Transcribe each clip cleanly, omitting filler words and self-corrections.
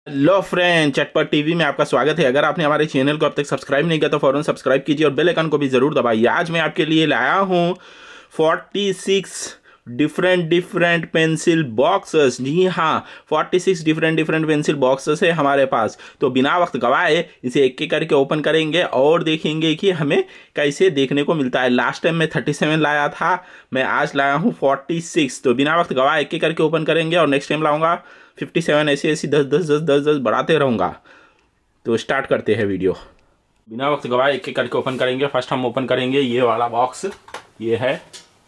Hello friend, चटपट TV में आपका स्वागत है। अगर आपने हमारे चैनल को अब तक सब्सक्राइब नहीं किया तो फौरन सब्सक्राइब कीजिए और बेल आइकन को भी जरूर दबाइए। आज मैं आपके लिए लाया हूँ 46 डिफरेंट पेंसिल बॉक्सेस। जी हाँ, 46 डिफरेंट पेंसिल बॉक्सेस है हमारे पास। तो बिना वक्त गवाए इसे एक एक करके ओपन करेंगे और देखेंगे कि हमें कैसे देखने को मिलता है। लास्ट टाइम मैं 37 लाया था, मैं आज लाया हूँ 46। तो बिना वक्त गवाए एक एक करके ओपन करेंगे और नेक्स्ट टाइम लाऊंगा 57। ऐसी 10 बढ़ाते रहूँगा। तो स्टार्ट करते हैं वीडियो। बिना वक्त गवाए एक एक करके ओपन करेंगे। फर्स्ट हम ओपन करेंगे ये वाला बॉक्स। ये है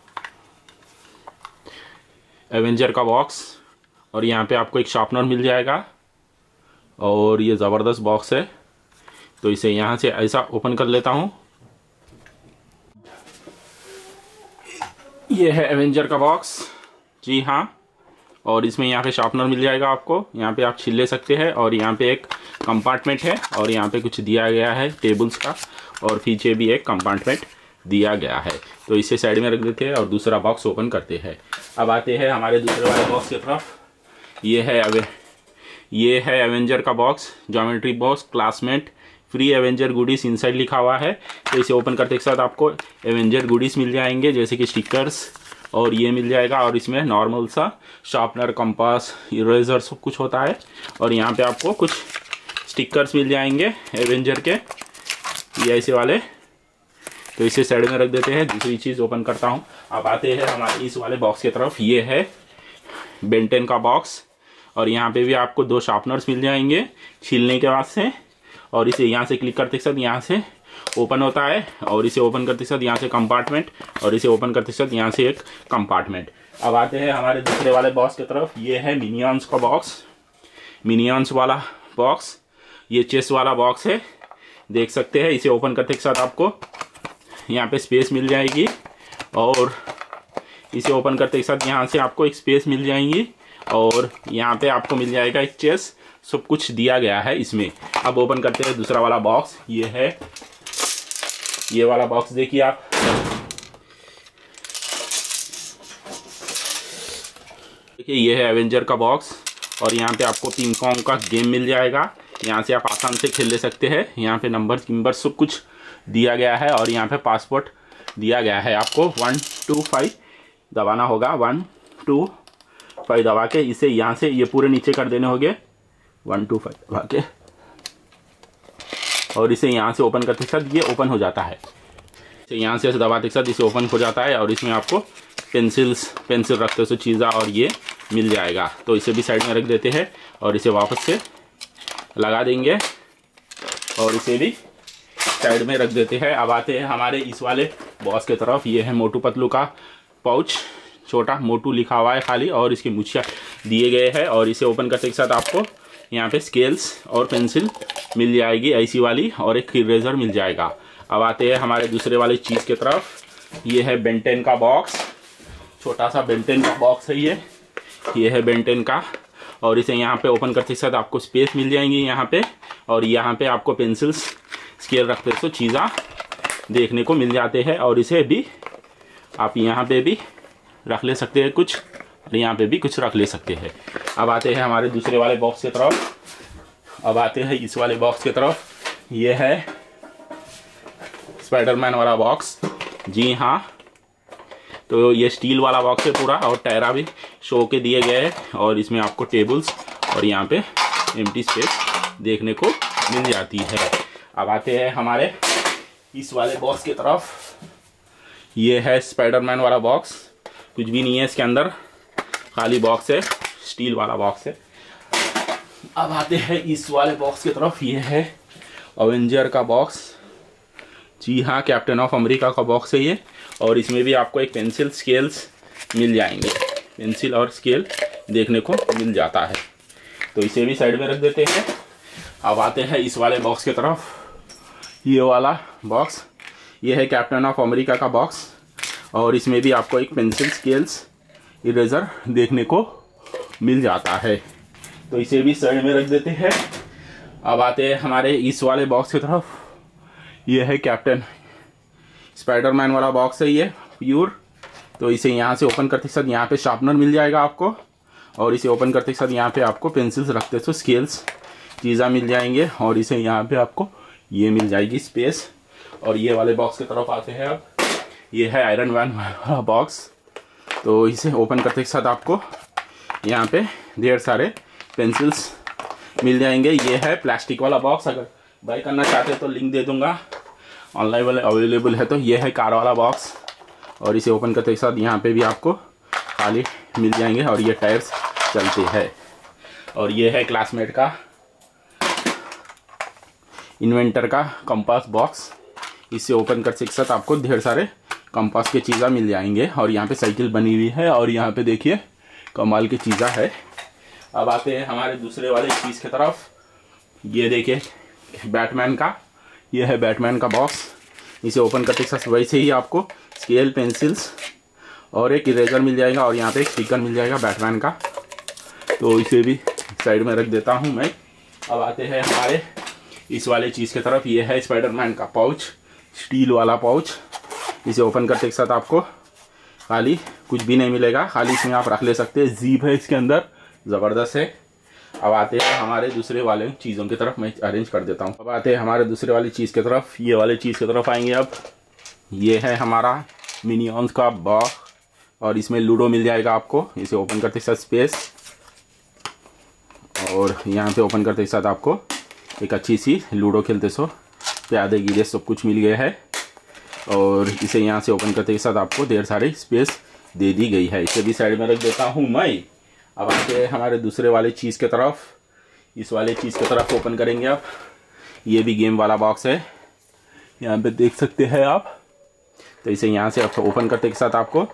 एवेंजर का बॉक्स और यहाँ पे आपको एक शार्पनर मिल जाएगा और ये ज़बरदस्त बॉक्स है। तो इसे यहाँ से ऐसा ओपन कर लेता हूँ। ये है एवेंजर का बॉक्स। जी हाँ, और इसमें यहाँ पे शार्पनर मिल जाएगा आपको। यहाँ पे आप छील ले सकते हैं और यहाँ पे एक कंपार्टमेंट है और यहाँ पे कुछ दिया गया है टेबल्स का और पीछे भी एक कंपार्टमेंट दिया गया है। तो इसे साइड में रख देते हैं और दूसरा बॉक्स ओपन करते हैं। अब आते हैं हमारे दूसरे वाले बॉक्स की तरफ। ये है एवेंजर का box, geometry box, Classmate, free Avenger goodies inside लिखा हुआ है। तो इसे ओपन करते के साथ आपको एवेंजर गुडीज मिल जाएंगे जैसे कि स्टिकर्स और ये मिल जाएगा और इसमें नॉर्मल सा शार्पनर, कंपास, इरेजर सब कुछ होता है। और यहाँ पे आपको कुछ स्टिकर्स मिल जाएंगे एवेंजर के, ये ऐसे वाले। तो इसे साइड में रख देते हैं। दूसरी चीज़ ओपन करता हूँ। अब आते हैं हमारे इस वाले बॉक्स की तरफ। ये है बेन 10 का बॉक्स और यहाँ पे भी आपको 2 शार्पनर्स मिल जाएंगे छीलने के बाद से। और इसे यहाँ से क्लिक करते साथ यहाँ से ओपन होता है और इसे ओपन करते साथ यहाँ से कंपार्टमेंट और इसे ओपन करते साथ यहाँ से एक कंपार्टमेंट। अब आते हैं हमारे दूसरे वाले बॉक्स की तरफ। ये है मिनियंस का बॉक्स, मिनियंस वाला बॉक्स। ये चेस वाला बॉक्स है, देख सकते हैं। इसे ओपन करते के साथ आपको यहाँ पे स्पेस मिल जाएगी और इसे ओपन करते के साथ यहाँ से आपको एक स्पेस मिल जाएंगी और यहाँ पे आपको मिल जाएगा एक चेस। सब कुछ दिया गया है इसमें। अब ओपन करते हैं दूसरा वाला बॉक्स। ये है ये वाला बॉक्स, देखिए आप। देखिए ये है एवेंजर का बॉक्स और यहाँ पे आपको पिंग पोंग का गेम मिल जाएगा। यहाँ से आप आसान से खेल ले सकते हैं। यहाँ पे नंबर सब कुछ दिया गया है और यहाँ पे पासपोर्ट दिया गया है। आपको 1 2 5 दबाना होगा। 1 2 5 दबा के इसे यहाँ से ये पूरे नीचे कर देने होंगे। 1 2 5 दबा के और इसे यहाँ से ओपन करते साथ ये ओपन हो जाता है। इसे यहाँ से दबाते के साथ इसे ओपन हो जाता है और इसमें आपको पेंसिल रखते से चीज़ा और ये मिल जाएगा। तो इसे भी साइड में रख देते हैं और इसे वापस से लगा देंगे और इसे भी साइड में रख देते हैं। अब आते हैं हमारे इस वाले बॉक्स की तरफ। ये है मोटू पतलू का पाउच, छोटा मोटू लिखा हुआ है खाली और इसकी मुछिया दिए गए हैं। और इसे ओपन करते के साथ आपको यहाँ पे स्केल्स और पेंसिल मिल जाएगी ऐसी वाली और एक इरेजर मिल जाएगा। अब आते हैं हमारे दूसरे वाले चीज़ की तरफ। ये है बेन 10 का बॉक्स, छोटा सा बेन 10 का बॉक्स है ये है बेन 10 का। और इसे यहाँ पे ओपन करते के साथ आपको स्पेस मिल जाएंगी यहाँ पे और यहाँ पे आपको पेंसिल्स, स्केल रखते तो चीज़ा देखने को मिल जाते हैं। और इसे भी आप यहाँ पे भी रख ले सकते हैं कुछ और यहाँ पे भी कुछ रख ले सकते हैं। अब आते हैं हमारे दूसरे वाले बॉक्स की तरफ। अब आते हैं इस वाले बॉक्स की तरफ। ये है स्पाइडरमैन वाला बॉक्स। जी हाँ, तो ये स्टील वाला बॉक्स है पूरा और टायरा भी शो के दिए गए हैं और इसमें आपको टेबल्स और यहाँ पे एम्प्टी स्पेस देखने को मिल जाती है। अब आते हैं हमारे इस वाले बॉक्स की तरफ। ये है स्पाइडरमैन वाला बॉक्स, कुछ भी नहीं है इसके अंदर, खाली बॉक्स है, स्टील वाला बॉक्स है। अब आते हैं इस वाले बॉक्स की तरफ। ये है एवेंजर का बॉक्स। जी हाँ, कैप्टन ऑफ अमेरिका का बॉक्स है ये और इसमें भी आपको एक पेंसिल, स्केल्स मिल जाएंगे। पेंसिल और स्केल देखने को मिल जाता है। तो इसे भी साइड में रख देते हैं। अब आते हैं इस वाले बॉक्स की तरफ। ये वाला बॉक्स, ये है कैप्टन ऑफ अमेरिका का बॉक्स और इसमें भी आपको एक पेंसिल, स्केल्स, इरेजर देखने को मिल जाता है। तो इसे भी साइड में रख देते हैं। अब आते हैं हमारे इस वाले बॉक्स की तरफ। ये है कैप्टन स्पाइडरमैन वाला बॉक्स है ये प्योर। तो इसे यहाँ से ओपन करते साथ यहाँ पे शार्पनर मिल जाएगा आपको और इसे ओपन करते साथ यहाँ पे आपको पेंसिल्स रखते तो स्केल्स चीज़ा मिल जाएंगे। और इसे यहाँ पे आपको ये मिल जाएगी स्पेस। और ये वाले बॉक्स की तरफ आते हैं अब। ये है आयरन मैन वाला बॉक्स। तो इसे ओपन करते के साथ आपको यहाँ पे ढेर सारे पेंसिल्स मिल जाएंगे। ये है प्लास्टिक वाला बॉक्स, अगर बाय करना चाहते हैं तो लिंक दे दूंगा, ऑनलाइन वाले अवेलेबल है। तो ये है कार वाला बॉक्स। और इसे ओपन करते के साथ यहाँ पे भी आपको खाली मिल जाएंगे। और ये टायर्स चलते हैं। और ये है क्लासमेट का इन्वेंटर का कंपास बॉक्स। इसे ओपन करते के साथ आपको ढेर सारे कंपास के चीज़ा मिल जाएंगे। और यहाँ पे साइकिल बनी हुई है। और यहाँ पे देखिए कमाल की चीज़ा है। अब आते हैं हमारे दूसरे वाले चीज़ की तरफ। ये देखिए बैटमैन का, ये है बैटमैन का बॉक्स। इसे ओपन करते के साथ वैसे ही आपको स्केल, पेंसिल्स और एक इरेजर मिल जाएगा। और यहाँ पे एक स्टिकर मिल जाएगा बैटमैन का। तो इसे भी साइड में रख देता हूँ मैं। अब आते हैं हमारे इस वाले चीज़ की तरफ। ये है स्पाइडरमैन का पाउच, स्टील वाला पाउच। इसे ओपन करते के साथ आपको खाली कुछ भी नहीं मिलेगा, खाली इसमें आप रख ले सकते हैं। जीप है इसके अंदर, ज़बरदस्त है। अब आते हैं हमारे दूसरे वाले चीज़ों की तरफ। मैं अरेंज कर देता हूँ। अब आते हैं हमारे दूसरे वाली चीज़ की तरफ। ये वाले चीज़ की तरफ आएंगे अब। ये है हमारा मिनियंस का बॉक्स। और इसमें लूडो मिल जाएगा आपको। इसे ओपन करते के साथ स्पेस। और यहाँ पे ओपन करते के साथ आपको एक अच्छी सी लूडो खेलते सो प्यादे गिरे सब कुछ मिल गया है। और इसे यहाँ से ओपन करते के साथ आपको ढेर सारी स्पेस दे दी गई है। इसे भी साइड में रख देता हूँ मैं। अब आते हैं हमारे दूसरे वाले चीज़ की तरफ। इस वाले चीज़ की तरफ ओपन करेंगे आप। ये भी गेम वाला बॉक्स है, यहाँ पे देख सकते हैं आप। तो इसे यहाँ से ओपन करते के साथ आपको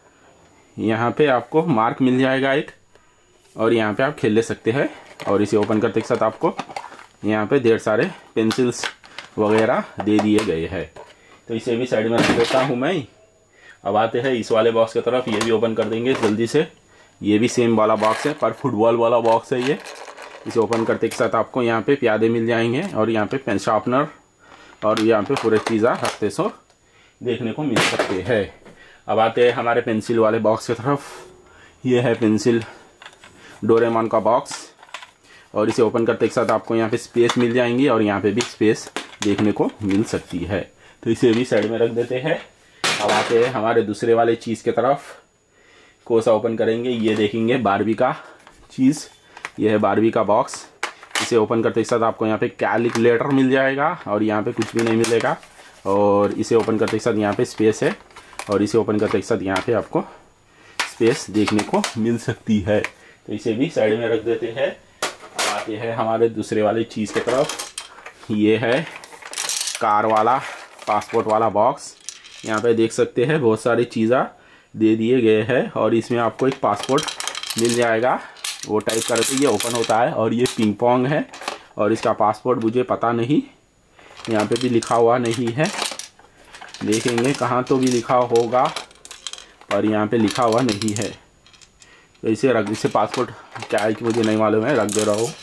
यहाँ पे आपको मार्क मिल जाएगा एक। और यहाँ पे आप खेल ले सकते हैं। और इसे ओपन करते के साथ आपको यहाँ पे ढेर सारे पेंसिल्स वगैरह दे दिए गए हैं। तो इसे भी साइड में रख देता हूँ मैं। अब आते हैं इस वाले बॉक्स की तरफ। ये भी ओपन कर देंगे जल्दी से। ये भी सेम वाला बॉक्स है, पर फुटबॉल वाला बॉक्स है ये। इसे ओपन करते के साथ आपको यहाँ पे प्यादे मिल जाएंगे। और यहाँ पे पेन शार्पनर और यहाँ पे पूरे चीज़ा रखते सो देखने को मिल सकते हैं। अब आते हैं हमारे पेंसिल वाले बॉक्स की तरफ। ये है पेंसिल डोरेमोन का बॉक्स। और इसे ओपन करते के साथ आपको यहाँ पे स्पेस मिल जाएंगी। और यहाँ पे भी स्पेस देखने को मिल सकती है। तो इसे भी साइड में रख देते हैं। अब आते हैं हमारे दूसरे वाले चीज़ की तरफ। कौन सा ओपन करेंगे, ये देखेंगे बारबी का चीज़। ये है बारबी का बॉक्स। इसे ओपन करते के साथ आपको यहाँ पे कैलकुलेटर मिल जाएगा। और यहाँ पे कुछ भी नहीं मिलेगा। और इसे ओपन करते के साथ यहाँ पे स्पेस है। और इसे ओपन करते के साथ यहाँ पे आपको स्पेस देखने को मिल सकती है। तो इसे भी साइड में रख देते हैं। अब आते हैं हमारे दूसरे वाले चीज़ की तरफ। ये है कार वाला पासपोर्ट वाला बॉक्स। यहाँ पे देख सकते हैं बहुत सारी चीज़ा दे दिए गए हैं। और इसमें आपको एक पासपोर्ट मिल जाएगा, वो टाइप करके ये ओपन होता है। और ये पिंग पोंग है। और इसका पासपोर्ट मुझे पता नहीं, यहाँ पे भी लिखा हुआ नहीं है, देखेंगे कहाँ तो भी लिखा होगा, और यहाँ पे लिखा हुआ नहीं है। तो इसे रख, इसे पासपोर्ट क्या है कि मुझे नहीं मालूम है, रख दे रहा हूँ।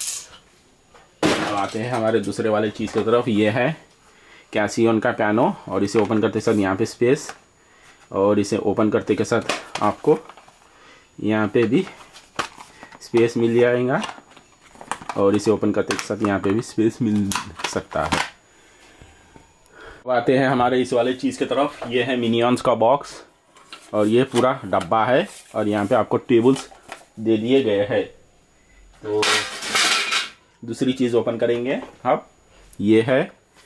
अब आते हैं हमारे दूसरे वाले चीज़ की तरफ। ये है कैसियन का पियानो। और इसे ओपन करते साथ यहाँ पे स्पेस। और इसे ओपन करते के साथ आपको यहाँ पे भी स्पेस मिल जाएगा। और इसे ओपन करते के साथ यहाँ पे भी स्पेस मिल सकता है। अब आते हैं हमारे इस वाले चीज़ की तरफ। ये है मिनियंस का बॉक्स। और ये पूरा डब्बा है। और यहाँ पे आपको टेबल्स दे दिए गए हैं। तो दूसरी चीज़ ओपन करेंगे अब। ये है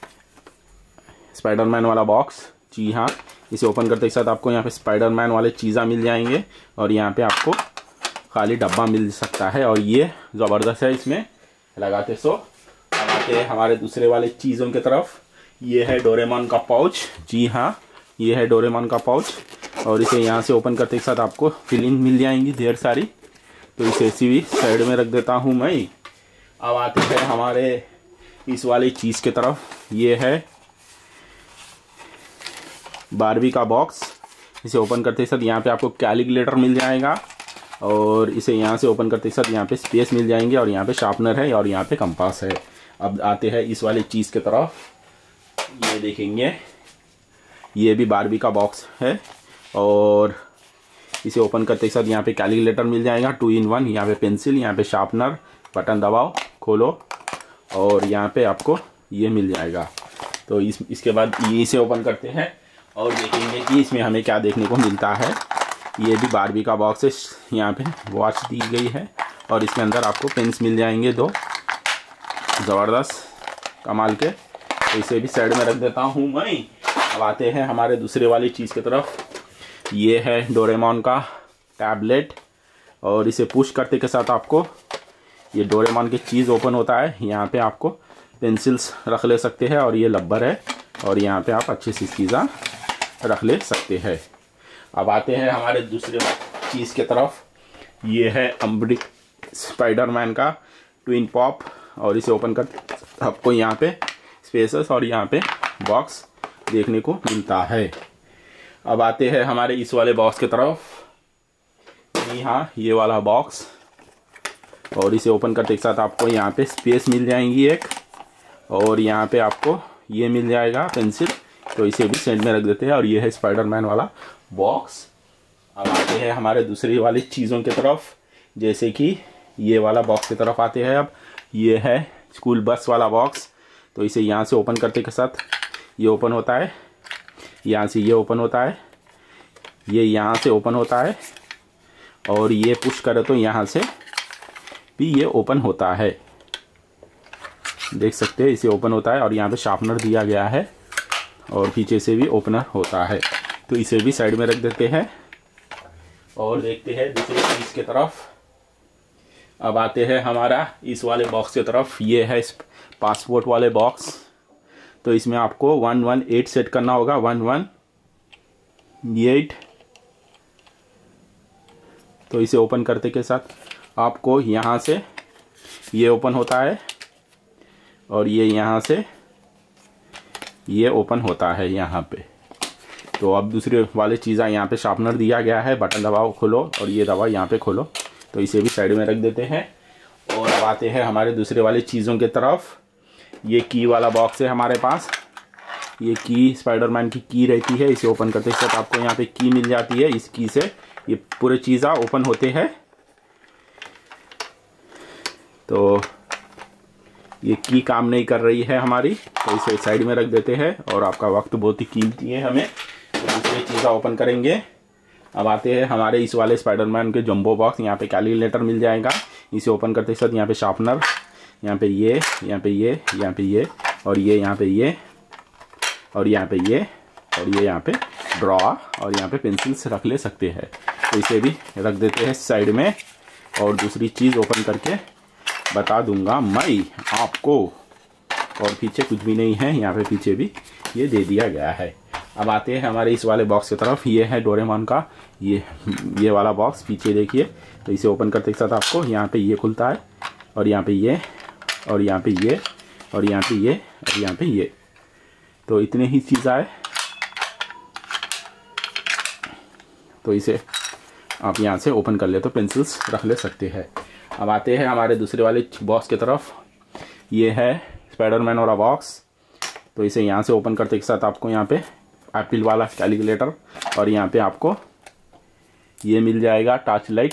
स्पाइडरमैन वाला बॉक्स। जी हाँ, इसे ओपन करते के साथ आपको यहाँ पे स्पाइडरमैन वाले चीज़ा मिल जाएंगे। और यहाँ पे आपको खाली डब्बा मिल सकता है। और ये ज़बरदस्त है, इसमें लगाते सो। अब आते हैं हमारे दूसरे वाले चीज़ों की तरफ। ये है डोरेमोन का पाउच। जी हाँ, ये है डोरेमोन का पाउच। और इसे यहाँ से ओपन करते के साथ आपको फिलिंग मिल जाएंगी ढेर सारी। तो इसे ऐसी भी साइड में रख देता हूँ मैं। अब आते हैं हमारे इस वाली चीज़ की तरफ। ये है बारबी का बॉक्स। इसे ओपन करते के साथ यहाँ पे आपको कैलकुलेटर मिल जाएगा। और इसे यहाँ से ओपन करते के साथ यहाँ पे स्पेस मिल जाएंगे। और यहाँ पे शार्पनर है। और यहाँ पे कंपास है। अब आते हैं इस वाली चीज़ की तरफ। ये देखेंगे, ये भी बारबी का बॉक्स है। और इसे ओपन करते के साथ यहाँ पे कैलकुलेटर मिल जाएगा 2 in 1। यहाँ पे पेंसिल, यहाँ पे शार्पनर, बटन दबाओ, खोलो और यहाँ पे आपको ये मिल जाएगा। तो इसके बाद ये इसे ओपन करते हैं और देखेंगे कि इसमें हमें क्या देखने को मिलता है। ये भी बारबी का बॉक्स है, यहाँ पे वॉच दी गई है और इसके अंदर आपको पेन्स मिल जाएंगे 2 ज़बरदस्त कमाल के। तो इसे भी साइड में रख देता हूँ मैं। अब आते हैं हमारे दूसरे वाली चीज़ की तरफ। ये है डोरेमोन का टैबलेट और इसे पुश करते के साथ आपको ये डोरेमोन की चीज़ ओपन होता है। यहाँ पे आपको पेंसिल्स रख ले सकते हैं और ये लब्बर है और यहाँ पे आप अच्छी सी चीज़ें रख ले सकते हैं। अब आते हैं हमारे दूसरे चीज़ के तरफ। ये है अम्ब्रिक स्पाइडरमैन का ट्विन पॉप और इसे ओपन कर आपको यहाँ पे स्पेसेस और यहाँ पे बॉक्स देखने को मिलता है। अब आते हैं हमारे इस वाले बॉक्स की तरफ। जी हाँ, ये वाला बॉक्स और इसे ओपन करते के साथ आपको यहाँ पे स्पेस मिल जाएंगी एक और यहाँ पे आपको ये मिल जाएगा पेंसिल। तो इसे भी साइड में रख देते हैं और ये है स्पाइडरमैन वाला बॉक्स। अब आते हैं हमारे दूसरी वाली चीज़ों की तरफ, जैसे कि ये वाला बॉक्स की तरफ आते हैं। अब ये है स्कूल बस वाला बॉक्स। तो इसे यहाँ से ओपन करते के साथ ये ओपन होता है, यहाँ से ये ओपन होता है, ये यहाँ से ओपन होता है और ये पुश करे तो यहाँ से भी ये ओपन होता है। देख सकते हैं इसे ओपन होता है और यहाँ पे शार्पनर दिया गया है और पीछे से भी ओपनर होता है। तो इसे भी साइड में रख देते हैं और देखते हैं दूसरी चीज़ की तरफ। अब आते हैं हमारा इस वाले बॉक्स की तरफ। ये है पासपोर्ट वाले बॉक्स। तो इसमें आपको 118 सेट करना होगा, 118। तो इसे ओपन करते के साथ आपको यहाँ से ये ओपन होता है और ये यहाँ से ये ओपन होता है यहाँ पे। तो अब दूसरे वाले चीज़ें यहाँ पे शार्पनर दिया गया है, बटन दबाओ खोलो और ये दबाओ यहाँ पे खोलो। तो इसे भी साइड में रख देते हैं और अब आते हैं हमारे दूसरे वाले चीज़ों की तरफ। ये की वाला बॉक्स है हमारे पास। ये की स्पाइडरमैन की की रहती है, इसे ओपन करते साथ आपको यहाँ पे की मिल जाती है। इस की से ये पूरे चीज़ें ओपन होते हैं। तो ये की काम नहीं कर रही है हमारी, तो इसे साइड में रख देते हैं और आपका वक्त बहुत ही कीमती है हमें। तो दूसरी चीज़ें ओपन करेंगे। अब आते हैं हमारे इस वाले स्पाइडरमैन के जंबो बॉक्स। यहाँ पे कैलकुलेटर मिल जाएगा, इसे ओपन करते साथ यहाँ पे शार्पनर, यहाँ पे ये, यहाँ पे ये, यहाँ पे ये और ये, यहाँ पे ये और यहाँ पे ये और ये यहाँ पे ड्रॉ और यहाँ पे पेंसिल्स रख ले सकते हैं। तो इसे भी रख देते हैं साइड में और दूसरी चीज़ ओपन करके बता दूंगा मैं आपको। और पीछे कुछ भी नहीं है, यहाँ पे पीछे भी ये दे दिया गया है। अब आते हैं हमारे इस वाले बॉक्स की तरफ। ये है डोरेमोन का ये वाला बॉक्स, पीछे देखिए। तो इसे ओपन करते के साथ आपको यहाँ पे ये खुलता है और यहाँ पे ये और यहाँ पे ये और यहाँ पे ये और यहाँ पे ये। तो इतने ही चीज़ आए। तो इसे आप यहाँ से ओपन कर ले तो पेंसिल्स रख ले सकते हैं। अब आते हैं हमारे दूसरे वाले बॉक्स की तरफ। ये है स्पाइडरमैन वाला बॉक्स। तो इसे यहाँ से ओपन करते के साथ आपको यहाँ पे एप्पल वाला कैलकुलेटर और यहाँ पे आपको ये मिल जाएगा टॉर्च लाइट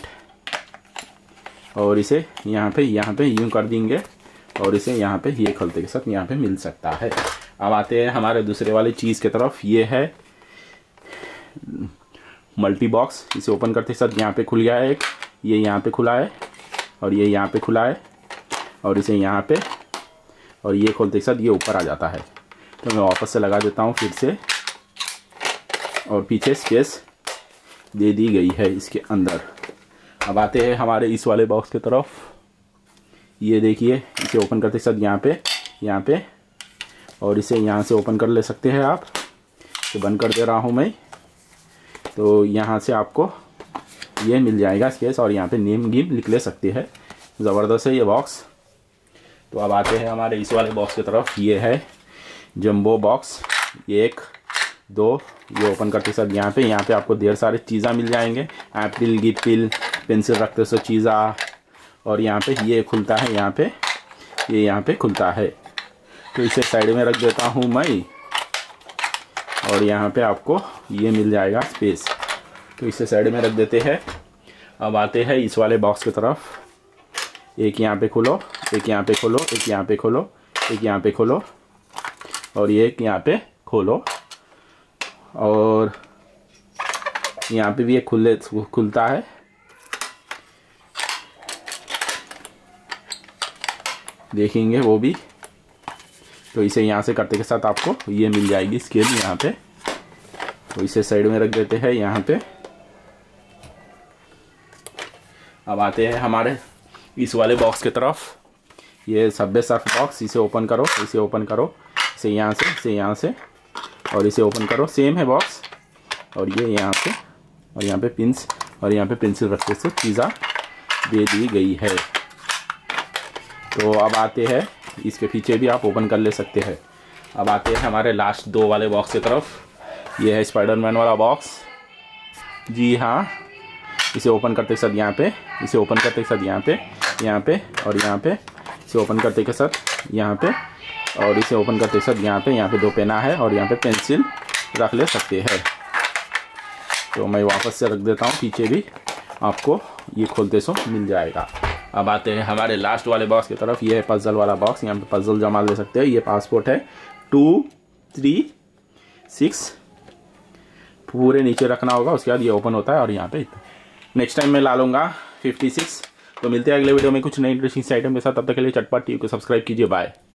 और इसे यहाँ पे यूँ कर देंगे और इसे यहाँ पे ये खोलते के साथ यहाँ पे मिल सकता है। अब आते हैं हमारे दूसरे वाले चीज़ की तरफ। ये है मल्टी बॉक्स। इसे ओपन करते के साथ यहाँ पे खुल गया है एक, ये यहाँ पे खुला है और ये यहाँ पे खुला है और इसे यहाँ पे और ये खोलते के साथ ये ऊपर आ जाता है। तो मैं वापस से लगा देता हूँ फिर से और पीछे स्पेस दे दी गई है इसके अंदर। अब आते हैं हमारे इस वाले बॉक्स की तरफ। ये देखिए, इसे ओपन करते के साथ यहाँ पे और इसे यहाँ से ओपन कर ले सकते हैं आप। तो बंद कर दे रहा हूँ मैं। तो यहाँ से आपको ये मिल जाएगा स्पेस और यहाँ पे नेम गिम लिख ले सकते हैं। ज़बरदस्त है ये बॉक्स। तो अब आते हैं हमारे इस वाले बॉक्स की तरफ। ये है जंबो बॉक्स, 1 2। ये ओपन करते साथ यहाँ पे आपको ढेर सारे चीज़ें मिल जाएंगे, एप्पल गिप्पल पेंसिल रखते सो चीज़ा। और यहाँ पे ये खुलता है, यहाँ पे खुलता है। तो इसे साइड में रख देता हूँ मैं और यहाँ पे आपको ये मिल जाएगा स्पेस। तो इसे साइड में रख देते हैं। अब आते हैं इस वाले बॉक्स की तरफ। एक यहाँ पे खोलो, एक यहाँ पे खोलो, एक यहाँ पे खोलो, एक यहाँ पे खोलो और ये एक यहाँ पे खोलो और यहाँ पे भी एक खुलता है। देखेंगे वो भी। तो इसे यहाँ से करते के साथ आपको ये मिल जाएगी स्केल यहाँ पे। तो इसे साइड में रख देते हैं यहाँ पे। अब आते हैं हमारे इस वाले बॉक्स की तरफ। ये सबवे सर्फ बॉक्स, इसे ओपन करो, इसे ओपन करो, इसे यहाँ से, इसे यहाँ से और इसे ओपन करो। सेम है बॉक्स और ये यहाँ से और यहाँ पे पिंस और यहाँ पे पेंसिल रखते से चीज़ा दे दी गई है। तो अब आते हैं इसके पीछे भी आप ओपन कर ले सकते हैं। अब आते हैं हमारे लास्ट 2 वाले बॉक्स की तरफ। ये है स्पाइडरमैन वाला बॉक्स। जी हाँ, इसे ओपन करते के साथ यहाँ पे, इसे ओपन करते के साथ यहाँ पे, यहाँ पे और यहाँ पे, इसे ओपन करते के साथ यहाँ पे और इसे ओपन करते के साथ यहाँ पे 2 पेना है और यहाँ पे पेंसिल रख ले सकते हैं। तो मैं वापस से रख देता हूँ, पीछे भी आपको ये खोलते सो मिल जाएगा। अब आते हैं हमारे लास्ट वाले बॉक्स की तरफ। ये है पजल वाला बॉक्स, यहाँ पे पजल जमा ले सकते हैं। ये पासपोर्ट है 2, 3, 6 पूरे नीचे रखना होगा, उसके बाद ये ओपन होता है और यहाँ पे नेक्स्ट टाइम मैं ला लूँगा 56। तो मिलते हैं अगले वीडियो में कुछ नई इंटरेस्टिंग आइटम के साथ। तब तक के लिए चटपट टीवी को सब्सक्राइब कीजिए। बाय।